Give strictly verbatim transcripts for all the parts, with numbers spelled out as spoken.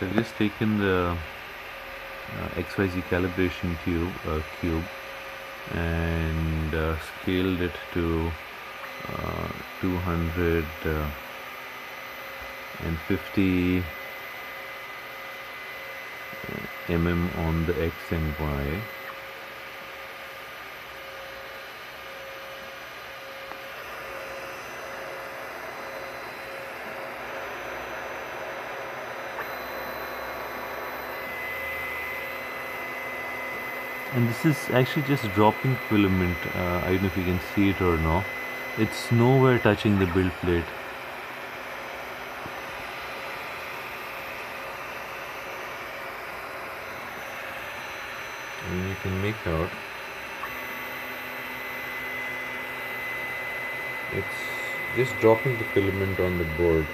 I've just taken the uh, X Y Z calibration cube, uh, cube and uh, scaled it to uh, two hundred fifty millimeters on the X and Y. And this is actually just dropping filament. uh, I don't know if you can see it or no. It's nowhere touching the build plate. And you can make out it's just dropping the filament on the board.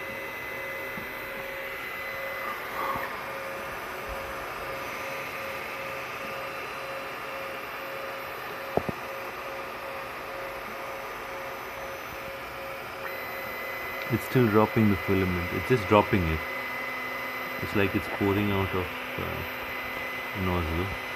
It's still dropping the filament. It's just dropping it. It's like it's pouring out of uh, nozzle.